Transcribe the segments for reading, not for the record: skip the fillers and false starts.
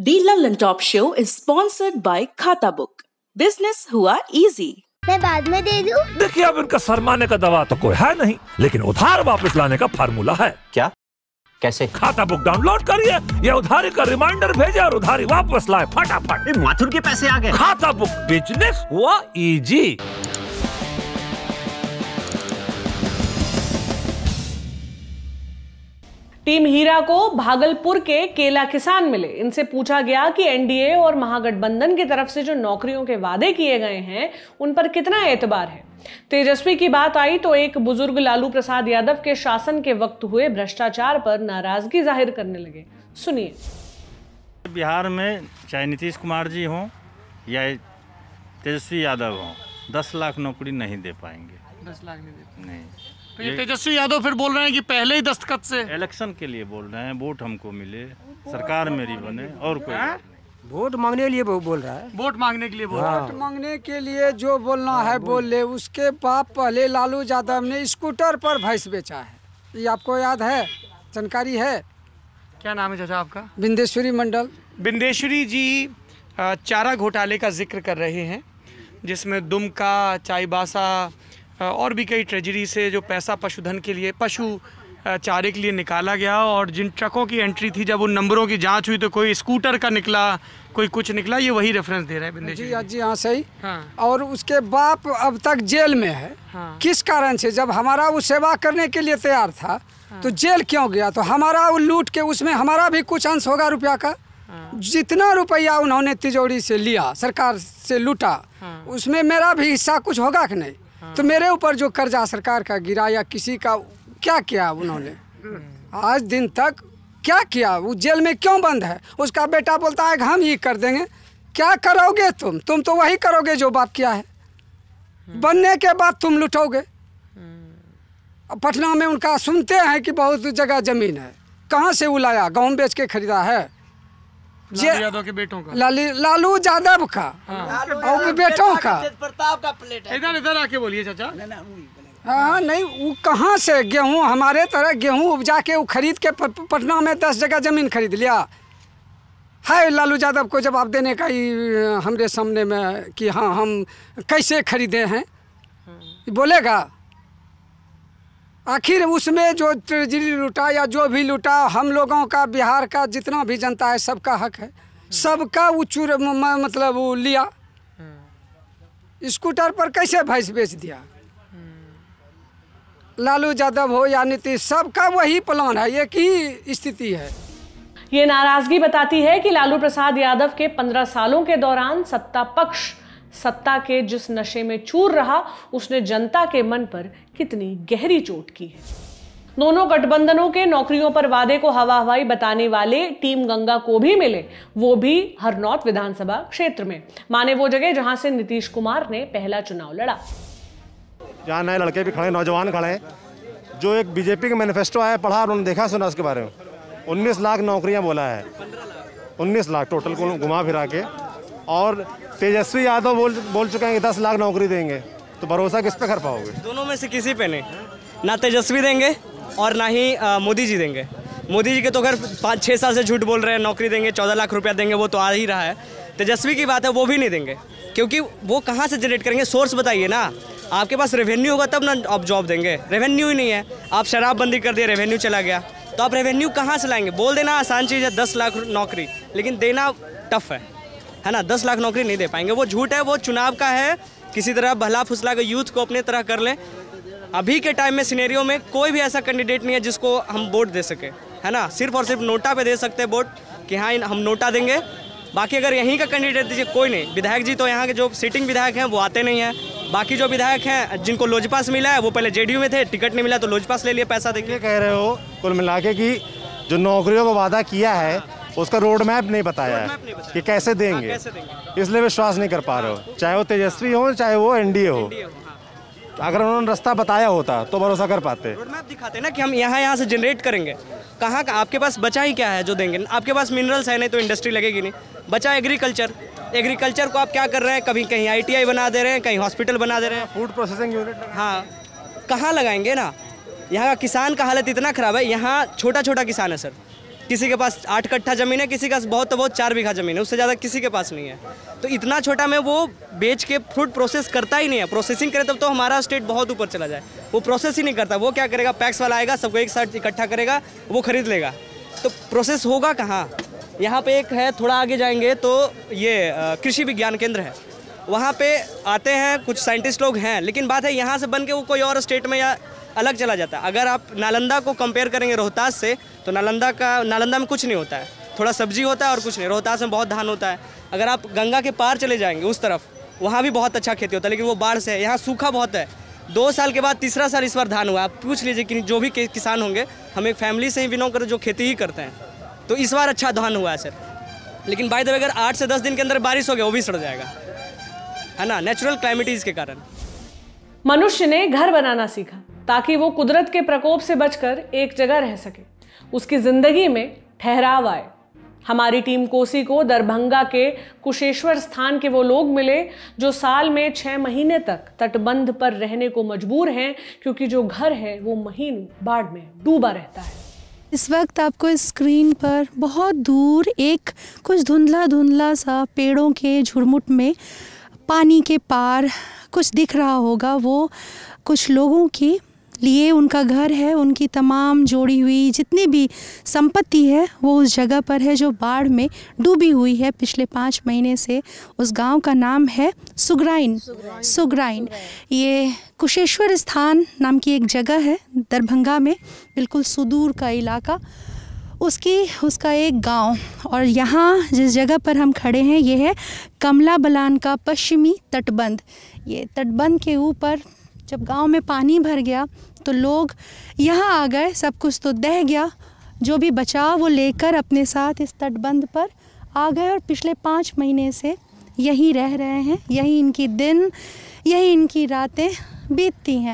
The London Top Show is sponsored by Khatabook. Business हुआ easy. मैं बाद में दे दूं? देखिए, अब इनका शर्माने का दवा तो कोई है नहीं, लेकिन उधार वापस लाने का फार्मूला है। क्या? कैसे? खाता बुक डाउनलोड करिए, ये उधारी का रिमाइंडर भेजे और उधारी वापस लाए फटाफट। माथुर के पैसे आ गए। खाता बुक, बिजनेस हुआ इजी। टीम हीरा को भागलपुर के केला किसान मिले। इनसे पूछा गया कि एनडीए और महागठबंधन की तरफ से जो नौकरियों के वादे किए गए हैं उन पर कितना एतबार है। तेजस्वी की बात आई तो एक बुजुर्ग लालू प्रसाद यादव के शासन के वक्त हुए भ्रष्टाचार पर नाराजगी जाहिर करने लगे। सुनिए। बिहार में चाहे नीतीश कुमार जी हों या तेजस्वी यादव हों, 10 लाख नौकरी नहीं दे पाएंगे। 10 लाख नहीं नहीं। तो ये तेजस्वी यादव फिर बोल रहे हैं कि पहले ही दस्तखत से इलेक्शन के लिए बोल रहे हैं, वोट हमको मिले, सरकार मेरी बने, और कोई वोट मांगने के लिए बोल रहा है। वोट मांगने के लिए बोल रहा है। वोट मांगने के लिए जो बोलना है बोल ले। उसके बाप पहले लालू यादव ने स्कूटर पर भैंस बेचा है, ये आपको याद है? जानकारी है? क्या नाम है चाचा आपका? बिंदेश्वरी मंडल। बिंदेश्वरी जी चारा घोटाले का जिक्र कर रहे हैं, जिसमें दुमका, चाईबासा और भी कई ट्रेजरी से जो पैसा पशुधन के लिए, पशु चारे के लिए निकाला गया, और जिन ट्रकों की एंट्री थी जब उन नंबरों की जांच हुई तो कोई स्कूटर का निकला, कोई कुछ निकला, ये वही रेफरेंस दे रहा है बिंदेश्वरी जी हाँ सही। हाँ। और उसके बाप अब तक जेल में है। हाँ। किस कारण से? जब हमारा वो सेवा करने के लिए तैयार था तो जेल क्यों गया? तो हमारा वो लूट के उसमें हमारा भी कुछ अंश होगा रुपया का। जितना रुपया उन्होंने तिजोरी से लिया, सरकार से लूटा, उसमें मेरा भी हिस्सा कुछ होगा कि नहीं? तो मेरे ऊपर जो कर्जा सरकार का गिरा या किसी का, क्या किया उन्होंने आज दिन तक? क्या किया? वो जेल में क्यों बंद है? उसका बेटा बोलता है कि हम ये कर देंगे। क्या करोगे तुम तो वही करोगे जो बाप किया है। बनने के बाद तुम लुटोगे। पटना में उनका सुनते हैं कि बहुत जगह जमीन है, कहाँ से वो लाया? गाँव बेच के खरीदा है। लालू यादव के बेटों का, लालू यादव का और बेटों का। प्रताप का प्लेट है। इधर आके बोलिए चाचा। हाँ नहीं, वो कहाँ से गेहूँ, हमारे तरह गेहूँ उपजा के वो खरीद के पटना में 10 जगह जमीन खरीद लिया है। लालू यादव को जवाब देने का ही हमारे सामने में कि हाँ हम कैसे खरीदे हैं, बोलेगा? आखिर उसमें जो ट्रेजरी लूटा या जो भी लूटा, हम लोगों का, बिहार का जितना भी जनता है, सबका हक है, सबका वो मतलब वो लिया। स्कूटर पर कैसे भैंस बेच दिया? लालू यादव हो या नीतीश, सबका वही प्लान है, एक ही स्थिति है। ये नाराजगी बताती है कि लालू प्रसाद यादव के 15 सालों के दौरान सत्ता पक्ष सत्ता के जिस नशे में चूर रहा, उसने जनता के मन पर कितनी गहरी चोट की है। दोनों गठबंधनों के नौकरियों पर वादे को हवा हवाई बताने वाले टीम गंगा को भी मिले, वो भी हरनौत विधानसभा क्षेत्र में, माने वो जगह जहां से नीतीश कुमार ने पहला चुनाव लड़ा। जहाँ नए लड़के भी खड़े, नौजवान खड़े, जो एक बीजेपी का मैनिफेस्टो आया, पढ़ा, उन्होंने देखा सुना उसके बारे में। 19 लाख नौकरियाँ बोला है, 19 लाख टोटल को घुमा फिरा के। और तेजस्वी यादव बोल चुके हैं कि 10 लाख नौकरी देंगे, तो भरोसा किस पे कर पाओगे? दोनों में से किसी पे नहीं, ना तेजस्वी देंगे और ना ही मोदी जी देंगे। मोदी जी के तो अगर 5-6 साल से झूठ बोल रहे हैं, नौकरी देंगे, 14 लाख रुपया देंगे, वो तो आ ही रहा है। तेजस्वी की बात है, वो भी नहीं देंगे, क्योंकि वो कहाँ से जनरेट करेंगे? सोर्स बताइए ना। आपके पास रेवेन्यू होगा तब ना आप जॉब देंगे, रेवेन्यू ही नहीं है। आप शराबबंदी कर दिए, रेवेन्यू चला गया, तो आप रेवेन्यू कहाँ से लाएंगे? बोल देना आसान चीज़ है 10 लाख नौकरी, लेकिन देना टफ है ना। 10 लाख नौकरी नहीं दे पाएंगे, वो झूठ है, वो चुनाव का है। किसी तरह भला फुसला के यूथ को अपने तरह कर ले। अभी के टाइम में सिनेरियो में कोई भी ऐसा कैंडिडेट नहीं है जिसको हम वोट दे सके, है ना। सिर्फ और सिर्फ नोटा पे दे सकते हैं वोट कि हाँ हम नोटा देंगे। बाकी अगर यहीं का कैंडिडेट दीजिए, कोई नहीं। विधायक जी तो यहाँ के जो सिटिंग विधायक हैं वो आते नहीं हैं। बाकी जो विधायक हैं जिनको लोजपा से मिला है, वो पहले जेडीयू में थे, टिकट नहीं मिला तो लोजपा से ले लिया पैसा देके। कह रहे हो कुल मिला के कि जो नौकरियों का वादा किया है उसका रोड मैप नहीं बताया है कि कैसे देंगे, इसलिए विश्वास नहीं कर पा रहे हो। चाहे वो तेजस्वी हो, चाहे वो एनडीए हो। अगर उन्होंने रास्ता बताया होता तो भरोसा कर पाते। रोड मैप दिखाते ना कि हम यहाँ से जनरेट करेंगे। कहाँ का आपके पास बचा ही क्या है जो देंगे? आपके पास मिनरल्स है नहीं तो इंडस्ट्री लगेगी नहीं। बचा एग्रीकल्चर, एग्रीकल्चर को आप क्या कर रहे हैं? कभी कहीं ITI बना दे रहे हैं, कहीं हॉस्पिटल बना दे रहे हैं, फूड प्रोसेसिंग यूनिट। हाँ, कहाँ लगाएंगे ना? यहाँ का किसान का हालत इतना ख़राब है। यहाँ छोटा छोटा किसान है सर, किसी के पास 8 कट्ठा ज़मीन है, किसी का बहुत तो बहुत 4 बीघा ज़मीन है, उससे ज़्यादा किसी के पास नहीं है। तो इतना छोटा में वो बेच के फ्रूट प्रोसेस करता ही नहीं है। प्रोसेसिंग करे तब तो हमारा स्टेट बहुत ऊपर चला जाए। वो प्रोसेस ही नहीं करता। वो क्या करेगा, पैक्स वाला आएगा, सबको एक साथ इकट्ठा करेगा, वो खरीद लेगा। तो प्रोसेस होगा कहाँ? यहाँ पे एक है, थोड़ा आगे जाएंगे तो ये कृषि विज्ञान केंद्र है। वहाँ पे आते हैं कुछ साइंटिस्ट लोग हैं, लेकिन बात है यहाँ से बन के वो कोई और स्टेट में या अलग चला जाता है। अगर आप नालंदा को कंपेयर करेंगे रोहतास से, तो नालंदा में कुछ नहीं होता है, थोड़ा सब्जी होता है और कुछ नहीं। रोहतास में बहुत धान होता है। अगर आप गंगा के पार चले जाएंगे उस तरफ, वहाँ भी बहुत अच्छा खेती होता है, लेकिन वो बाढ़ से है। यहाँ सूखा बहुत है। 2 साल के बाद तीसरा साल इस बार धान हुआ। आप पूछ लीजिए कि जो भी किसान होंगे, हम एक फैमिली से ही बिलोंग कर जो खेती ही करते हैं, तो इस बार अच्छा धान हुआ है सर। लेकिन बाय द वे अगर 8 से 10 दिन के अंदर बारिश हो गया, वो भी सड़ जाएगा, है ना, नेचुरल क्लाइमेटीज के कारण। मनुष्य ने घर बनाना सीखा ताकि वो कुदरत के प्रकोप से बचकर एक जगह रह सके, उसकी जिंदगी में ठहराव आए। हमारी टीम कोसी को दरभंगा के कुशेश्वर स्थान के वो लोग मिले जो साल में 6 महीने तक तटबंध पर रहने को मजबूर हैं, क्योंकि जो घर है वो महीनों बाढ़ में डूबा रहता है। इस वक्त आपको स्क्रीन पर बहुत दूर एक कुछ धुंधला धुंधला सा पेड़ों के झुरमुट में पानी के पार कुछ दिख रहा होगा। वो कुछ लोगों के लिए उनका घर है। उनकी तमाम जोड़ी हुई जितनी भी संपत्ति है वो उस जगह पर है जो बाढ़ में डूबी हुई है पिछले 5 महीने से। उस गांव का नाम है सुगराइन। ये कुशेश्वर स्थान नाम की एक जगह है दरभंगा में, बिल्कुल सुदूर का इलाका, उसका एक गांव। और यहाँ जिस जगह पर हम खड़े हैं ये है कमला बलान का पश्चिमी तटबंध। ये तटबंध के ऊपर जब गांव में पानी भर गया तो लोग यहाँ आ गए, सब कुछ तो दह गया, जो भी बचा वो लेकर अपने साथ इस तटबंध पर आ गए और पिछले 5 महीने से यहीं रह रहे हैं। यहीं इनकी दिन, यहीं इनकी रातें बीतती हैं।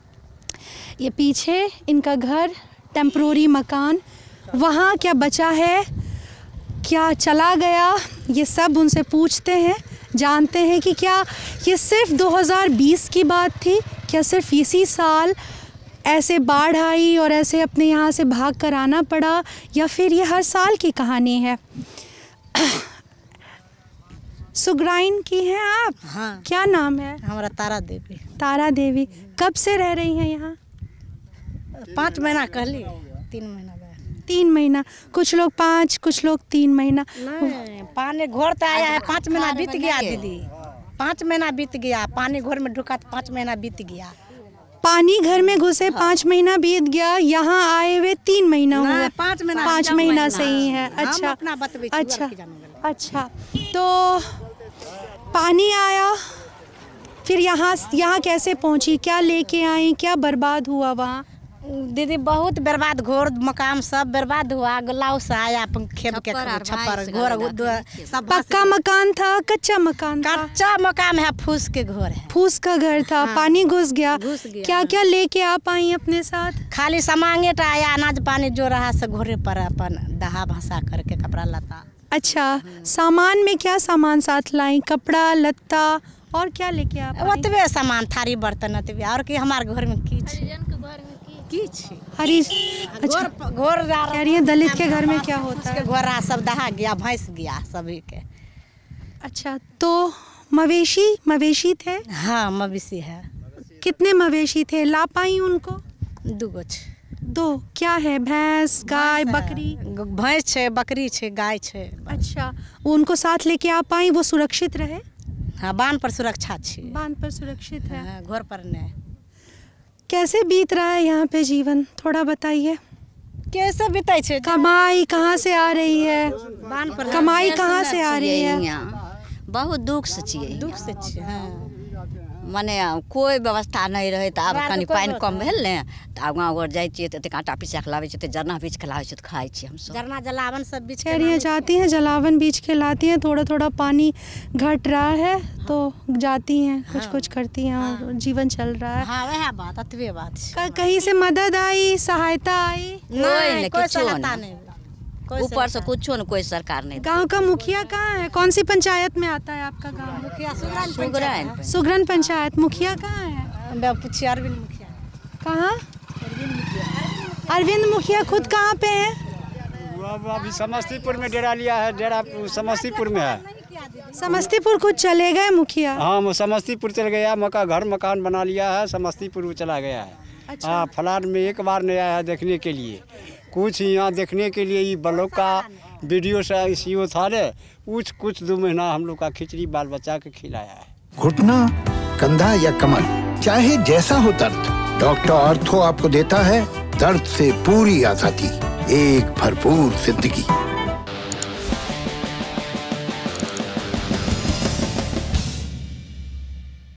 ये पीछे इनका घर, टेम्परोरी मकान, वहाँ क्या बचा है, क्या चला गया, ये सब उनसे पूछते हैं, जानते हैं कि क्या ये सिर्फ 2020 की बात थी, क्या सिर्फ इसी साल ऐसे बाढ़ आई और ऐसे अपने यहाँ से भाग कर आना पड़ा, या फिर ये हर साल की कहानी है। सुगराइन की हैं आप? हाँ। क्या नाम है? हमारा तारा देवी। तारा देवी। कब से रह रही हैं यहाँ? 5 महीना कहली, 3 महीना। 3 महीना, कुछ लोग 5, कुछ लोग 3 महीना। नहीं, पानी घोर तो आया है, 5 महीना बीत गया दीदी, 5 महीना बीत गया। पानी घर में ढुका तो 5 महीना बीत गया। पानी घर में घुसे 5 महीना बीत गया, यहाँ आए हुए 3 महीना हुआ। 5 महीना से ही है। अच्छा अच्छा। तो पानी आया, फिर यहाँ कैसे पहुँची, क्या लेके आई, क्या बर्बाद हुआ वहाँ? दीदी बहुत बर्बाद, घोर मकान सब बर्बाद हुआ। गलाव से आया खेत के छप्पर घोर। पक्का मकान था, कच्चा मकान था? कच्चा मकान है, फूस के घर है। फूस का घर था। हाँ। पानी घुस गया। क्या क्या लेके आ पाई अपने साथ? खाली सामान्य आया, अनाज पानी जो रहा से घोरे पर अपन दहा भसा करके कपड़ा लता। अच्छा, सामान में क्या सामान साथ लाई? कपड़ा लत्ता और क्या लेके आ पाई? ओतबे सामान, थारी बर्तन ओतबे, और कि हमारे घर में की हरी। अच्छा, घोर कह रही है दलित के घर में क्या होता है? घोड़ा सब दहा गया, भैंस गया सभी के। अच्छा, तो मवेशी थे? हाँ, मवेशी है। कितने मवेशी थे? ला पाई उनको? 2 क्या है? भैंस, गाय, बकरी? भैंस छे, बकरी छे, गाय छे। अच्छा, वो उनको साथ लेके आ पाई? वो सुरक्षित रहे? हाँ, बांध पर सुरक्षा छे। बांध पर सुरक्षित है। घर पर नहीं। कैसे बीत रहा है यहाँ पे जीवन, थोड़ा बताइए। कैसे बीते छे? कमाई कहाँ से आ रही है? कमाई कहाँ से आ रही है? बहुत दुख से छियै। मने कोई व्यवस्था नहीं रहे तो अब कनी पानी कम भेल ने तो आब गाँव घर जाइ छियै तो कांटा पीसा के लाबै छियै, जरना बीच के लाबै छियै तो खाइ छियै हम सब। जरना जलावन सब बीच के जाती हैं, जलावन बीच के लाती हैं। थोड़ा थोड़ा पानी घट रहा है तो जाती हैं, कुछ करती हैं और जीवन चल रहा है। हाँ, वह बात, अतवे बात। कहीं से मदद आई, सहायता आई? नहीं, कोई सहायता नहीं, ऊपर से कुछ न, कोई सरकार नहीं। गांव का मुखिया कहाँ है? कौन सी पंचायत में आता है आपका गांव? मुखिया सुगरन पंचायत। मुखिया कहाँ है? अरविंद मुखिया। कहाँ? अरविंद मुखिया खुद कहाँ पे है? अभी समस्तीपुर में डेरा लिया है, डेरा समस्तीपुर में है। समस्तीपुर को चले गए मुखिया? हाँ, वो समस्तीपुर चल गया, मकान बना लिया है, समस्तीपुर वो चला गया है। अच्छा। हाँ, फ्लैट में एक बार नहीं आया है देखने के लिए, कुछ यहाँ देखने के लिए ये ब्लॉक का वीडियो से सीओ था रे, कुछ 2 महीना हम लोग का खिचड़ी बाल बच्चा के खिलाया है। घुटना, कंधा या कमर, चाहे जैसा हो दर्द, डॉक्टर ऑर्थो आपको देता है दर्द से पूरी आजादी, एक भरपूर जिंदगी।